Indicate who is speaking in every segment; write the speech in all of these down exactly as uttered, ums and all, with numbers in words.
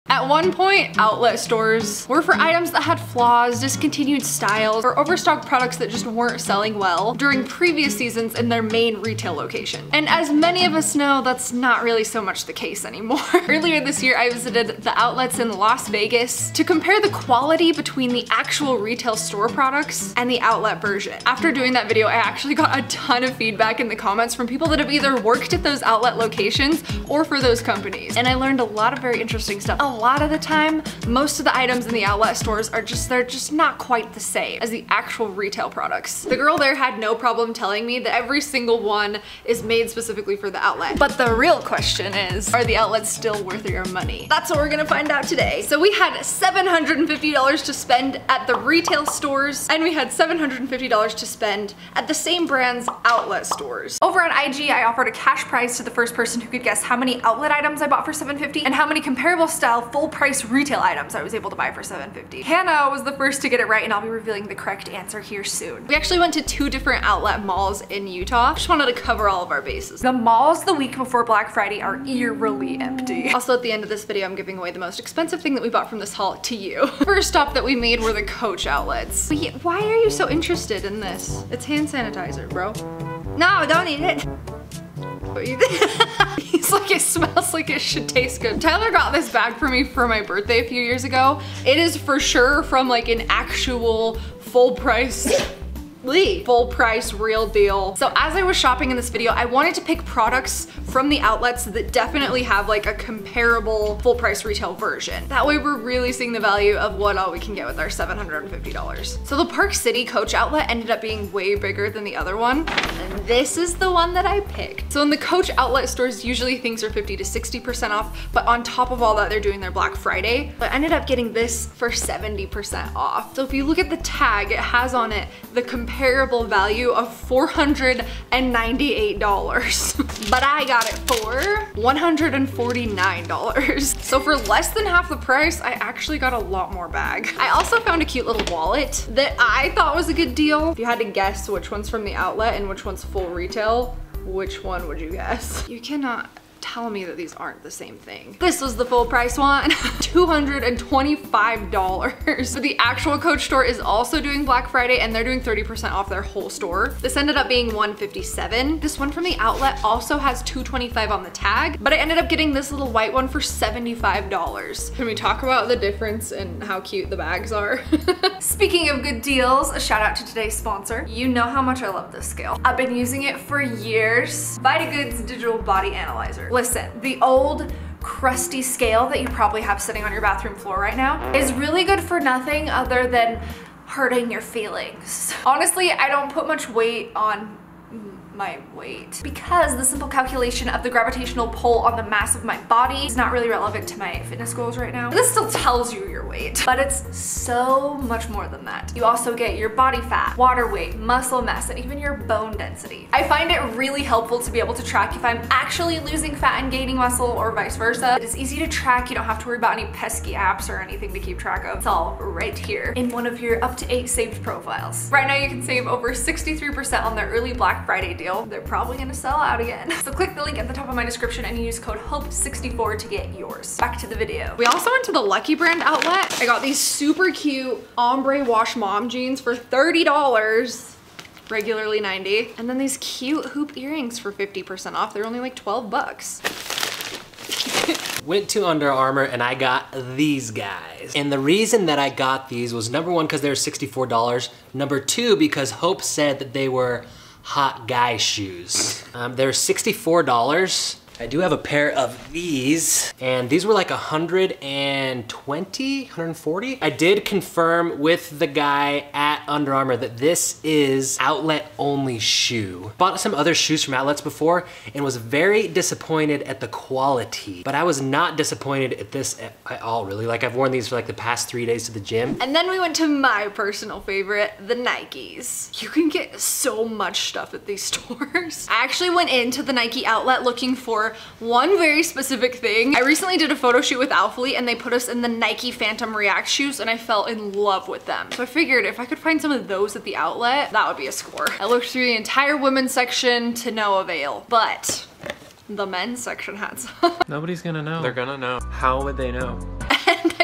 Speaker 1: At one point, outlet stores were for items that had flaws, discontinued styles, or overstocked products that just weren't selling well during previous seasons in their main retail location. And as many of us know, that's not really so much the case anymore. Earlier this year, I visited the outlets in Las Vegas to compare the quality between the actual retail store products and the outlet version. After doing that video, I actually got a ton of feedback in the comments from people that have either worked at those outlet locations or for those companies. And I learned a lot of very interesting stuff. A lot of the time, most of the items in the outlet stores are just, they're just not quite the same as the actual retail products. The girl there had no problem telling me that every single one is made specifically for the outlet. But the real question is, are the outlets still worth your money? That's what we're gonna find out today. So we had seven hundred fifty dollars to spend at the retail stores, and we had seven hundred fifty dollars to spend at the same brand's outlet stores. Over on I G, I offered a cash prize to the first person who could guess how many outlet items I bought for seven hundred fifty dollars and how many comparable style full price retail items I was able to buy for seven hundred fifty dollars. Hannah was the first to get it right, and I'll be revealing the correct answer here soon. We actually went to two different outlet malls in Utah. Just wanted to cover all of our bases. The malls the week before Black Friday are eerily empty. Also, at the end of this video, I'm giving away the most expensive thing that we bought from this haul to you. First stop that we made were the Coach outlets. But yeah, why are you so interested in this? It's hand sanitizer, bro. No, don't eat it. He's like, it smells like it should taste good. Tyler got this bag for me for my birthday a few years ago. It is for sure from like an actual full price full price, real deal. So as I was shopping in this video, I wanted to pick products from the outlets that definitely have like a comparable full price retail version. That way we're really seeing the value of what all we can get with our seven hundred fifty dollars. So the Park City Coach outlet ended up being way bigger than the other one. And this is the one that I picked. So in the Coach outlet stores, usually things are fifty to sixty percent off, but on top of all that, they're doing their Black Friday. But I ended up getting this for seventy percent off. So if you look at the tag, it has on it the comparable value of four hundred ninety-eight dollars. But I got it for one hundred forty-nine dollars. So for less than half the price, I actually got a lot more bag. I also found a cute little wallet that I thought was a good deal. If you had to guess which one's from the outlet and which one's full retail, which one would you guess? You cannot tell me that these aren't the same thing. This was the full price one, two hundred twenty-five dollars. So the actual Coach store is also doing Black Friday, and they're doing thirty percent off their whole store. This ended up being one hundred fifty-seven dollars. This one from the outlet also has two hundred twenty-five dollars on the tag, but I ended up getting this little white one for seventy-five dollars. Can we talk about the difference in how cute the bags are? Speaking of good deals, a shout out to today's sponsor. You know how much I love this scale. I've been using it for years. VitaGood's Digital Body Analyzer. Listen, the old crusty scale that you probably have sitting on your bathroom floor right now is really good for nothing other than hurting your feelings. Honestly, I don't put much weight on my weight because the simple calculation of the gravitational pull on the mass of my body is not really relevant to my fitness goals right now. This still tells you your weight, but it's so much more than that. You also get your body fat, water weight, muscle mass, and even your bone density. I find it really helpful to be able to track if I'm actually losing fat and gaining muscle or vice versa. It is easy to track. You don't have to worry about any pesky apps or anything to keep track of. It's all right here in one of your up to eight saved profiles. Right now you can save over sixty-three percent on their early Black Friday deal. They're probably gonna sell out again. So click the link at the top of my description and use code hope sixty-four to get yours. Back to the video. We also went to the Lucky Brand outlet. I got these super cute ombre wash mom jeans for thirty dollars. Regularly ninety dollars. And then these cute hoop earrings for fifty percent off. They're only like twelve bucks.
Speaker 2: Went to Under Armour and I got these guys. And the reason that I got these was number one, because they were sixty-four dollars. Number two, because Hope said that they were hot guy shoes. Um, they're sixty-four dollars. I do have a pair of these, and these were like one hundred twenty, one hundred forty. I did confirm with the guy at Under Armour that this is outlet only shoe. Bought some other shoes from outlets before and was very disappointed at the quality, but I was not disappointed at this at, at all, really. Like, I've worn these for like the past three days to the gym.
Speaker 1: And then we went to my personal favorite, the Nikes. You can get so much stuff at these stores. I actually went into the Nike outlet looking for one very specific thing. I recently did a photo shoot with Alphalete and they put us in the Nike Phantom React shoes and I fell in love with them. So I figured if I could find some of those at the outlet, that would be a score. I looked through the entire women's section to no avail, but the men's section had some.
Speaker 3: Nobody's gonna know. They're gonna know. How would they know?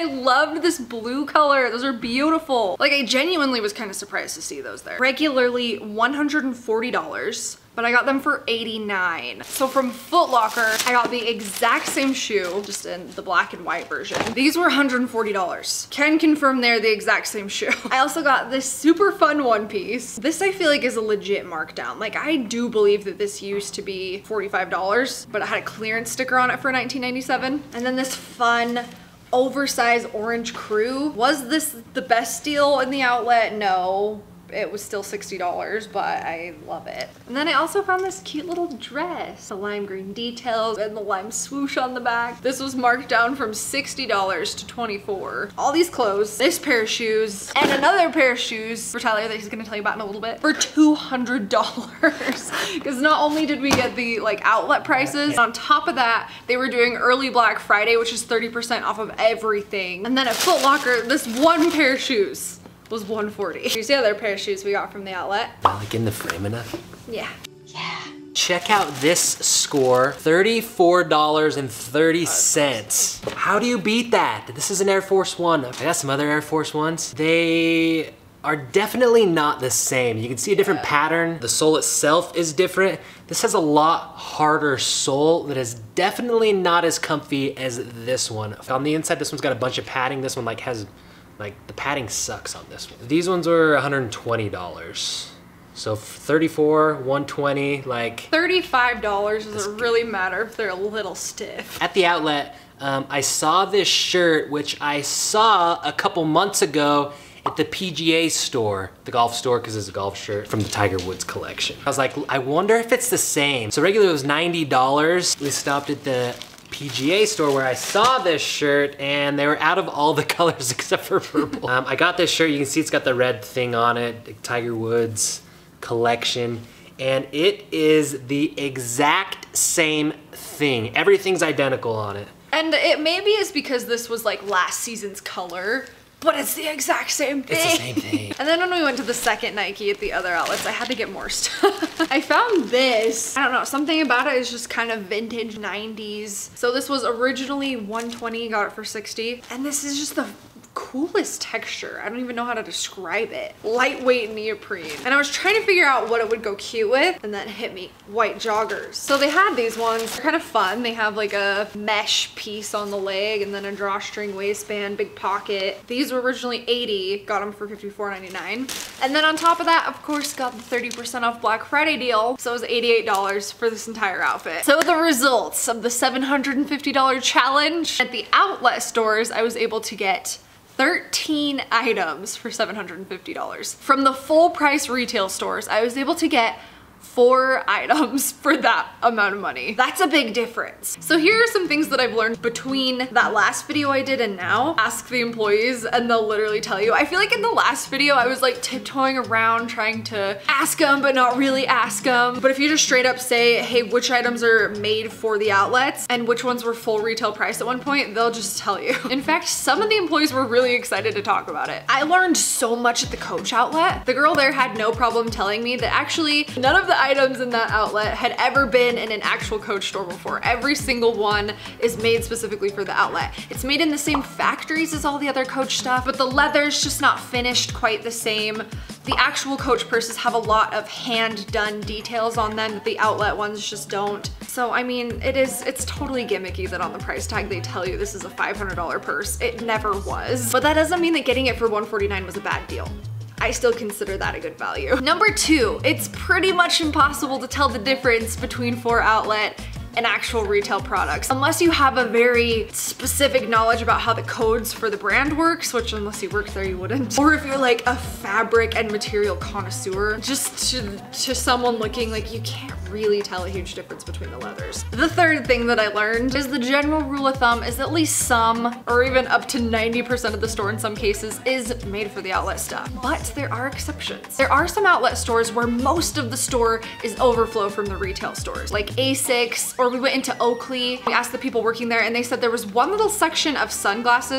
Speaker 1: loved this blue color. Those are beautiful. Like I genuinely was kind of surprised to see those there. Regularly one hundred forty dollars. But I got them for eighty-nine dollars. So from Foot Locker, I got the exact same shoe, just in the black and white version. These were one hundred forty dollars. Can confirm they're the exact same shoe. I also got this super fun one piece. This I feel like is a legit markdown. Like I do believe that this used to be forty-five dollars, but it had a clearance sticker on it for nineteen ninety-seven. And then this fun oversized orange crew. Was this the best deal in the outlet? No. It was still sixty dollars, but I love it. And then I also found this cute little dress. The lime green details and the lime swoosh on the back. This was marked down from sixty dollars to twenty-four dollars. All these clothes, this pair of shoes, and another pair of shoes for Tyler that he's gonna tell you about in a little bit, for two hundred dollars. Because not only did we get the like outlet prices, on top of that, they were doing early Black Friday, which is thirty percent off of everything. And then at Foot Locker, this one pair of shoes was one hundred forty dollars. You see the other pair of shoes we got from the outlet?
Speaker 2: Like in the frame enough?
Speaker 1: Yeah. Yeah.
Speaker 2: Check out this score, thirty-four dollars and thirty cents. How do you beat that? This is an Air Force One. I got some other Air Force Ones. They are definitely not the same. You can see a different yeah. pattern. The sole itself is different. This has a lot harder sole that is definitely not as comfy as this one. On the inside, this one's got a bunch of padding. This one like has Like the padding sucks on this one. These ones were one hundred twenty dollars. So thirty-four, one hundred twenty, like.
Speaker 1: thirty-five dollars doesn't really matter if they're a little stiff.
Speaker 2: At the outlet, um, I saw this shirt, which I saw a couple months ago at the P G A store, the golf store, because it's a golf shirt from the Tiger Woods collection. I was like, I wonder if it's the same. So regularly it was ninety dollars. We stopped at the P G A store where I saw this shirt and they were out of all the colors except for purple. um, I got this shirt, you can see it's got the red thing on it, Tiger Woods collection, and it is the exact same thing. Everything's identical on it.
Speaker 1: And it maybe is because this was like last season's color, but it's the exact same thing.
Speaker 2: It's the same thing.
Speaker 1: And then when we went to the second Nike at the other outlets, I had to get more stuff. I found this. I don't know, something about it is just kind of vintage nineties. So this was originally one hundred twenty, got it for sixty. And this is just the coolest texture. I don't even know how to describe it. Lightweight neoprene. And I was trying to figure out what it would go cute with, and then it hit me. White joggers. So they had these ones. They're kind of fun. They have like a mesh piece on the leg and then a drawstring waistband, big pocket. These were originally eighty, got them for fifty-four ninety-nine. And then on top of that, of course, got the thirty percent off Black Friday deal. So it was eighty-eight dollars for this entire outfit. So the results of the seven hundred fifty dollar challenge, at the outlet stores, I was able to get thirteen items for seven hundred fifty dollars. From the full price retail stores, I was able to get four items for that amount of money. That's a big difference. So here are some things that I've learned between that last video I did and now. Ask the employees and they'll literally tell you. I feel like in the last video I was like tiptoeing around trying to ask them but not really ask them. But if you just straight up say, hey, which items are made for the outlets and which ones were full retail price at one point, they'll just tell you. In fact, some of the employees were really excited to talk about it. I learned so much at the Coach outlet. The girl there had no problem telling me that actually none of the items in that outlet had ever been in an actual Coach store before. Every single one is made specifically for the outlet. It's made in the same factories as all the other Coach stuff, but the leather's just not finished quite the same. The actual Coach purses have a lot of hand-done details on them that the outlet ones just don't. So I mean, it is, it's totally gimmicky that on the price tag they tell you this is a five hundred dollar purse. It never was. But that doesn't mean that getting it for one forty-nine was a bad deal. I still consider that a good value. Number two, it's pretty much impossible to tell the difference between four outlet and actual retail products. Unless you have a very specific knowledge about how the codes for the brand works, which unless you work there, you wouldn't. Or if you're like a fabric and material connoisseur, just to, to someone looking, like you can't really tell a huge difference between the leathers. The third thing that I learned is the general rule of thumb is at least some, or even up to ninety percent of the store in some cases, is made for the outlet stuff. But there are exceptions. There are some outlet stores where most of the store is overflow from the retail stores, like Asics, or we went into Oakley. We asked the people working there and they said there was one little section of sunglasses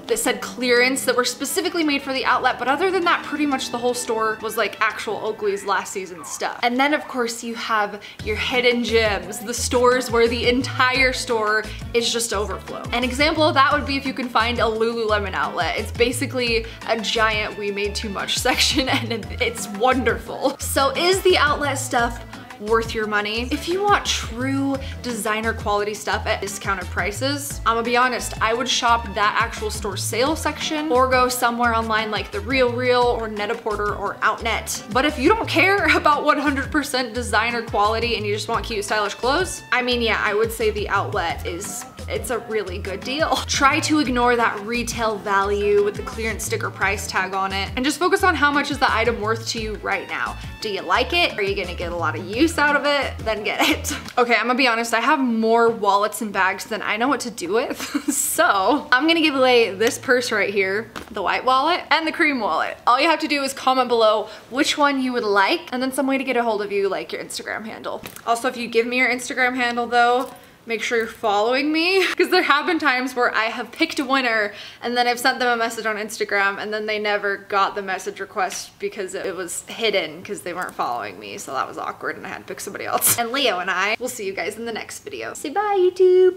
Speaker 1: that said clearance that were specifically made for the outlet, but other than that, pretty much the whole store was like actual Oakley's last season stuff. And then of course you have your hidden gems, the stores where the entire store is just overflow. An example of that would be if you can find a Lululemon outlet. It's basically a giant we made too much section, and it's wonderful. So is the outlet stuff worth your money? If you want true designer quality stuff at discounted prices, I'm gonna be honest, I would shop that actual store sale section or go somewhere online like The Real Real or Net-a-Porter or Outnet. But if you don't care about one hundred percent designer quality and you just want cute stylish clothes, I mean, yeah, I would say the outlet is it's a really good deal. Try to ignore that retail value with the clearance sticker price tag on it and just focus on how much is the item worth to you right now. Do you like it? Are you gonna get a lot of use out of it? Then get it. Okay, I'm gonna be honest, I have more wallets and bags than I know what to do with. So I'm gonna give away this purse right here, the white wallet, and the cream wallet. All you have to do is comment below which one you would like and then some way to get a hold of you, like your Instagram handle. Also, if you give me your Instagram handle though, make sure you're following me, because there have been times where I have picked a winner and then I've sent them a message on Instagram and then they never got the message request because it was hidden because they weren't following me. So that was awkward and I had to pick somebody else. And Leo and I will see you guys in the next video. Say bye, YouTube.